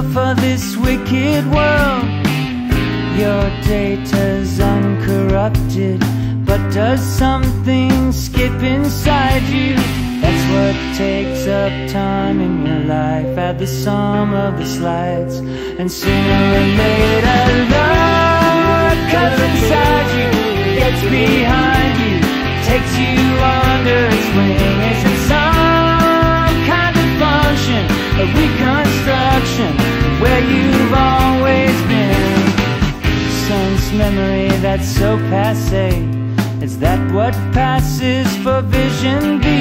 for this wicked world. Your data's uncorrupted, but does something skip inside you? That's what takes up time in your life. Add the sum of the slides, and sooner or later love cuts inside you, gets behind you, takes you under its wing. Is it some kind of function, a reconstruction of where you've always been? Sense memory that's so passé, is that what passes for vision?